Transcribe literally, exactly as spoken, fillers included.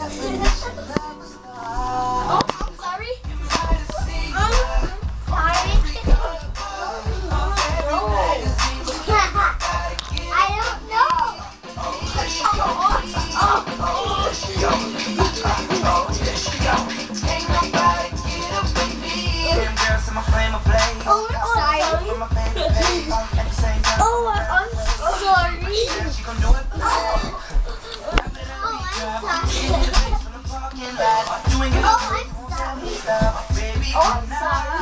Oh, I'm sorry. Um, sorry. I don't know. Oh, I'm sorry. Oh, I'm sorry. Oh, I'm sorry. Oh, I'm sorry. Oh, I'm sorry.